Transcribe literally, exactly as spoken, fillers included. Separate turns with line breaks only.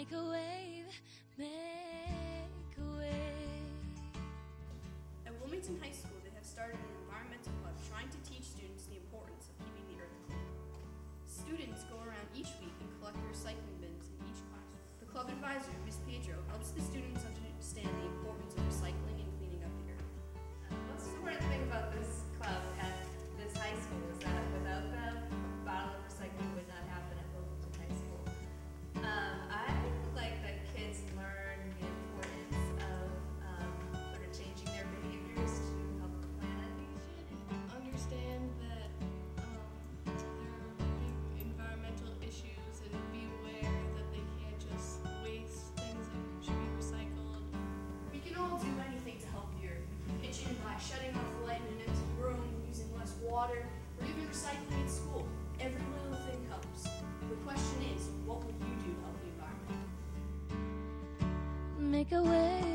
Make a wave, make a wave.
At Wilmington High School, they have started an environmental club trying to teach students the importance of keeping the earth clean. Students go around each week and collect the recycling bins in each class. The club advisor, Miz Pietro, helps the students understand the importance of recycling and cleaning up the earth.
Uh, most important thing about this club at this high school is that without them, a bottle of recycling would not happen at Wilmington High School. Um, I like that kids learn the importance of um, sort of changing their behaviors to help the planet.
Understand that um, there are big environmental issues and be aware that they can't just waste things that should be recycled.
We can all do anything to help the earth. We can pitch in by shutting off the light in an empty room, using less water, or even recycling at school. Every little thing helps. The question is, what would you do to help the environment?
Make a wave.